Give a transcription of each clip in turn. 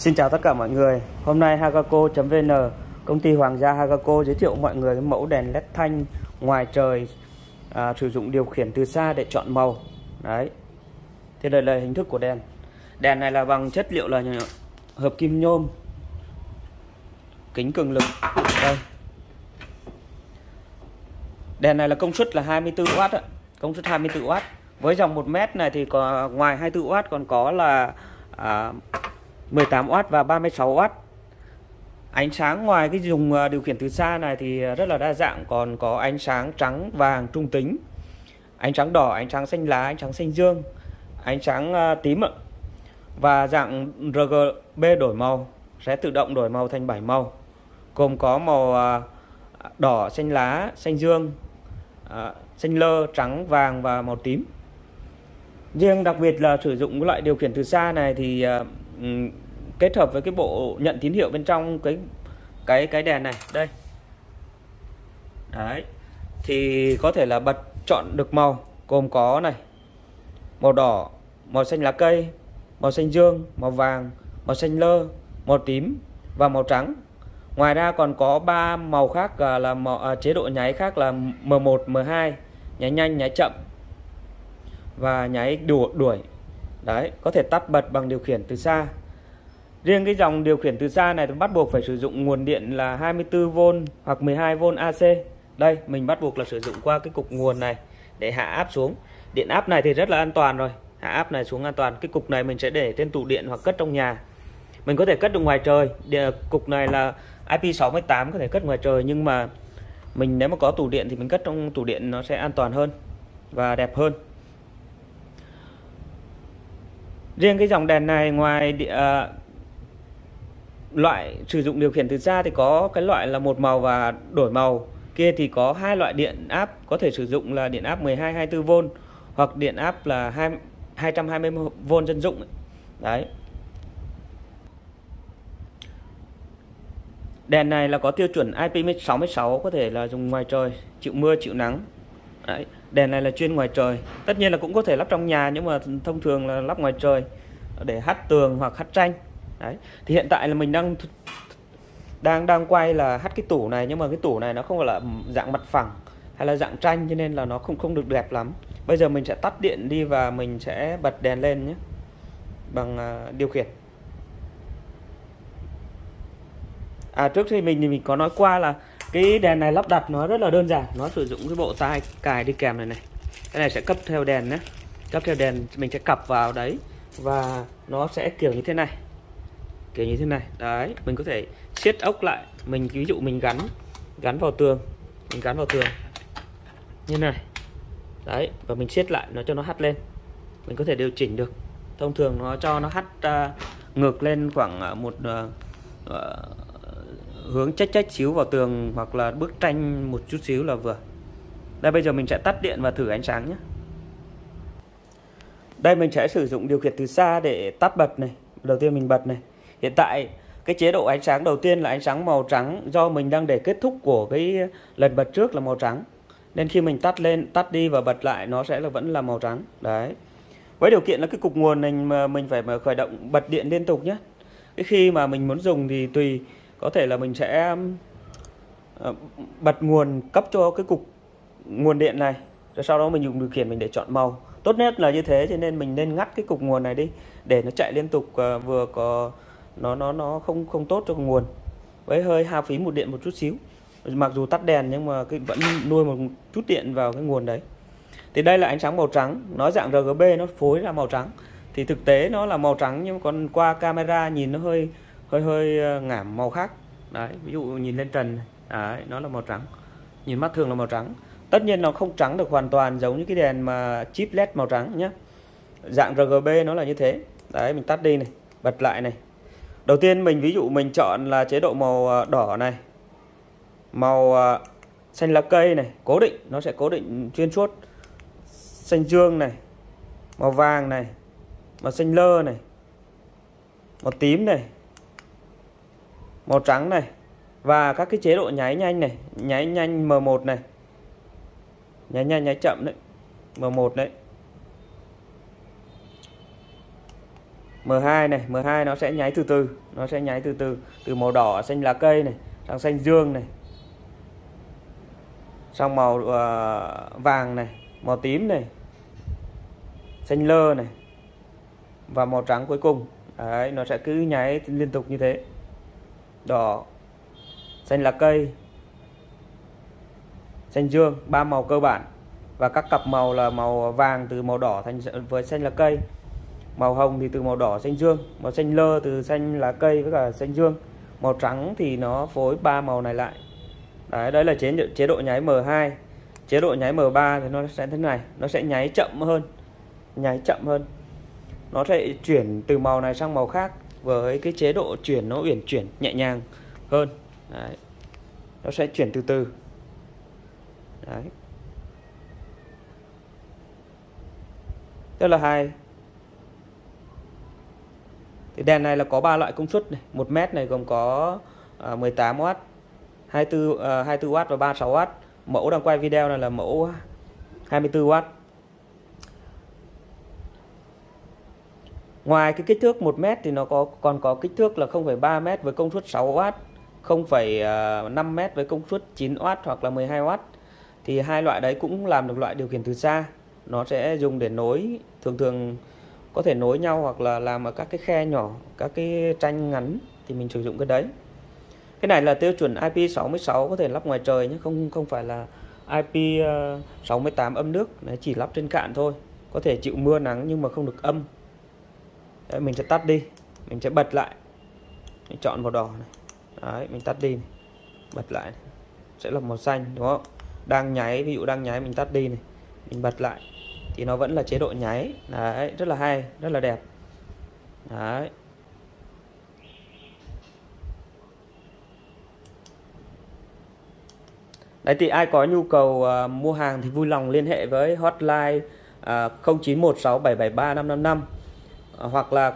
Xin chào tất cả mọi người. Hôm nay Hagaco.vn, công ty Hoàng gia Hagaco giới thiệu mọi người cái mẫu đèn led thanh ngoài trời sử dụng điều khiển từ xa để chọn màu. Đấy. Thì đây là hình thức của đèn. Đèn này là bằng chất liệu là hợp kim nhôm, kính cường lực. Đây. Đèn này là công suất là 24W ạ. Công suất 24W. Với dòng 1m này thì có ngoài 24W còn có là 18W và 36W. Ánh sáng ngoài cái dùng điều khiển từ xa này thì rất là đa dạng, còn có ánh sáng trắng, vàng, trung tính, ánh sáng đỏ, ánh sáng xanh lá, ánh sáng xanh dương, ánh sáng tím ạ. Và dạng RGB đổi màu sẽ tự động đổi màu thành 7 màu, gồm có màu đỏ, xanh lá, xanh dương, xanh lơ, trắng, vàng và màu tím. Riêng đặc biệt là sử dụng cái loại điều khiển từ xa này thì kết hợp với cái bộ nhận tín hiệu bên trong cái đèn này đây. Đấy. Thì có thể là bật chọn được màu, gồm có này: màu đỏ, màu xanh lá cây, màu xanh dương, màu vàng, màu xanh lơ, màu tím và màu trắng. Ngoài ra còn có 3 màu khác là chế độ nháy khác là M1, M2, nháy nhanh, nháy chậm và nháy đuổi. Đấy, có thể tắt bật bằng điều khiển từ xa. Riêng cái dòng điều khiển từ xa này thì bắt buộc phải sử dụng nguồn điện là 24V hoặc 12V AC. Đây, mình bắt buộc là sử dụng qua cái cục nguồn này để hạ áp xuống. Điện áp này thì rất là an toàn rồi, hạ áp này xuống an toàn. Cái cục này mình sẽ để trên tủ điện hoặc cất trong nhà. Mình có thể cất được ngoài trời. Cục này là IP68, có thể cất ngoài trời, nhưng mà mình nếu mà có tủ điện thì mình cất trong tủ điện nó sẽ an toàn hơn và đẹp hơn. Riêng cái dòng đèn này ngoài loại sử dụng điều khiển từ xa thì có cái loại là một màu và đổi màu. Kia thì có hai loại điện áp có thể sử dụng là điện áp 12 24V hoặc điện áp là 220V dân dụng. Đấy. Đèn này là có tiêu chuẩn IP66, có thể là dùng ngoài trời, chịu mưa, chịu nắng. Đấy. Đèn này là chuyên ngoài trời. Tất nhiên là cũng có thể lắp trong nhà, nhưng mà thông thường là lắp ngoài trời để hắt tường hoặc hắt tranh. Đấy. Thì hiện tại là mình đang quay là hắt cái tủ này, nhưng mà cái tủ này nó không phải là dạng mặt phẳng hay là dạng tranh, cho nên là nó không được đẹp lắm. Bây giờ mình sẽ tắt điện đi và mình sẽ bật đèn lên nhé, bằng điều khiển. Trước khi mình có nói qua là cái đèn này lắp đặt nó rất là đơn giản. Nó sử dụng cái bộ tai cài đi kèm này này. Cái này sẽ cấp theo đèn nhé. Cấp theo đèn mình sẽ cặp vào đấy, và nó sẽ kiểu như thế này. Kiểu như thế này. Đấy, mình có thể siết ốc lại. Mình ví dụ mình gắn vào tường. Mình gắn vào tường như này. Đấy, và mình siết lại nó cho nó hắt lên. Mình có thể điều chỉnh được. Thông thường nó cho nó hắt ngược lên khoảng một hướng chách xíu vào tường, hoặc là bức tranh một chút xíu là vừa. Đây, bây giờ mình sẽ tắt điện và thử ánh sáng nhé. Đây, mình sẽ sử dụng điều khiển từ xa để tắt bật này. Đầu tiên mình bật này. Hiện tại cái chế độ ánh sáng đầu tiên là ánh sáng màu trắng, do mình đang để kết thúc của cái lần bật trước là màu trắng, nên khi mình tắt lên, tắt đi và bật lại nó sẽ vẫn là màu trắng. Đấy. Với điều kiện là cái cục nguồn này mà mình phải khởi động bật điện liên tục nhé. Cái khi mà mình muốn dùng thì tùy, có thể là mình sẽ bật nguồn cấp cho cái cục nguồn điện này, rồi sau đó mình dùng điều khiển mình để chọn màu. Tốt nhất là như thế, cho nên mình nên ngắt cái cục nguồn này đi để nó chạy liên tục, vừa có nó không tốt cho nguồn, với hơi hao phí một điện một chút xíu. Mặc dù tắt đèn nhưng mà vẫn nuôi một chút điện vào cái nguồn đấy. Thì đây là ánh sáng màu trắng, nó dạng RGB, nó phối ra màu trắng. Thì thực tế nó là màu trắng, nhưng còn qua camera nhìn nó hơi ngảm màu khác. Đấy, ví dụ nhìn lên trần này. Đấy, nó là màu trắng. Nhìn mắt thường là màu trắng. Tất nhiên nó không trắng được hoàn toàn giống như cái đèn mà chip LED màu trắng nhé. Dạng RGB nó là như thế. Đấy, mình tắt đi này, bật lại này. Đầu tiên mình ví dụ mình chọn là chế độ màu đỏ này, màu xanh lá cây này, cố định, nó sẽ cố định xuyên suốt. Xanh dương này, màu vàng này, màu xanh lơ này, màu tím này, màu trắng này. Và các cái chế độ nháy nhanh này, nháy nhanh M1 này, nháy nhanh nháy chậm đấy, M1 đấy. M2 này, M2 nó sẽ nháy từ từ, nó sẽ nháy từ từ, từ màu đỏ xanh lá cây này sang xanh dương này, sang màu vàng này, màu tím này, xanh lơ này và màu trắng cuối cùng. Đấy, nó sẽ cứ nháy liên tục như thế. Đỏ, xanh lá cây, xanh dương, 3 màu cơ bản. Và các cặp màu là màu vàng từ màu đỏ thành với xanh lá cây, màu hồng thì từ màu đỏ xanh dương, màu xanh lơ từ xanh lá cây với cả xanh dương, màu trắng thì nó phối 3 màu này lại. Đấy, đấy là chế độ nháy M2. Chế độ nháy M3 thì nó sẽ thế này, nó sẽ nháy chậm hơn, nháy chậm hơn. Nó sẽ chuyển từ màu này sang màu khác với cái chế độ chuyển nó uyển chuyển nhẹ nhàng hơn. Đấy, nó sẽ chuyển từ từ. Đấy, rất là hay. Thì đèn này là có 3 loại công suất này, 1 mét này gồm có 18W, 24W và 36W. Mẫu đang quay video này là mẫu 24W. Ngoài cái kích thước 1 mét thì nó còn có kích thước là 0,3 mét với công suất 6W, 0,5 mét với công suất 9W hoặc là 12W. Thì hai loại đấy cũng làm được loại điều khiển từ xa. Nó sẽ dùng để nối, thường có thể nối nhau hoặc là làm ở các cái khe nhỏ, các cái tranh ngắn thì mình sử dụng cái đấy. Cái này là tiêu chuẩn IP66 có thể lắp ngoài trời nhé, không phải là IP68 âm nước, đấy, chỉ lắp trên cạn thôi. Có thể chịu mưa nắng nhưng mà không được âm. Đấy, mình sẽ tắt đi, mình sẽ bật lại. Mình chọn màu đỏ này. Đấy, mình tắt đi này. Bật lại này. Sẽ là màu xanh đúng không? Đang nháy, ví dụ đang nháy mình tắt đi này, mình bật lại thì nó vẫn là chế độ nháy. Đấy, rất là hay, rất là đẹp. Đấy. Đấy thì ai có nhu cầu mua hàng thì vui lòng liên hệ với hotline 0916773555 hoặc là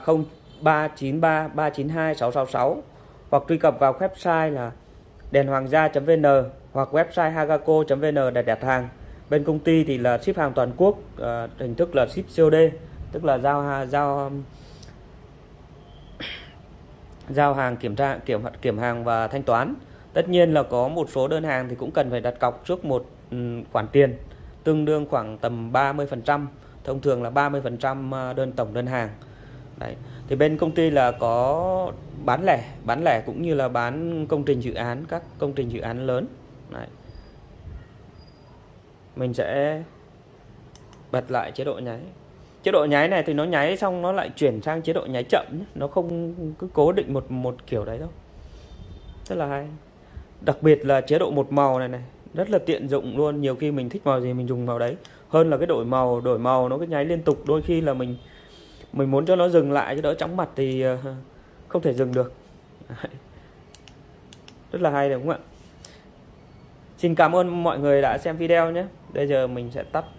0393392666 hoặc truy cập vào website là đènhoanggia.vn hoặc website hagaco.vn để đặt hàng. Bên công ty thì là ship hàng toàn quốc, hình thức là ship COD, tức là giao hàng, kiểm hàng và thanh toán. Tất nhiên là có một số đơn hàng thì cũng cần phải đặt cọc trước một khoản tiền tương đương khoảng tầm 30%, thông thường là 30% tổng đơn hàng. Đấy. Thì bên công ty là có bán lẻ cũng như là bán công trình dự án, các công trình dự án lớn. Đấy. Mình sẽ bật lại chế độ nháy. Chế độ nháy này thì nó nháy xong nó lại chuyển sang chế độ nháy chậm nhé. Nó không cứ cố định một kiểu đấy đâu. Rất là hay. Đặc biệt là chế độ một màu này rất là tiện dụng luôn. Nhiều khi mình thích màu gì mình dùng màu đấy, hơn là cái đổi màu nó cứ nháy liên tục. Đôi khi là mình muốn cho nó dừng lại cho đỡ chóng mặt thì không thể dừng được. Rất là hay đúng không ạ? Xin cảm ơn mọi người đã xem video nhé. Bây giờ mình sẽ tắt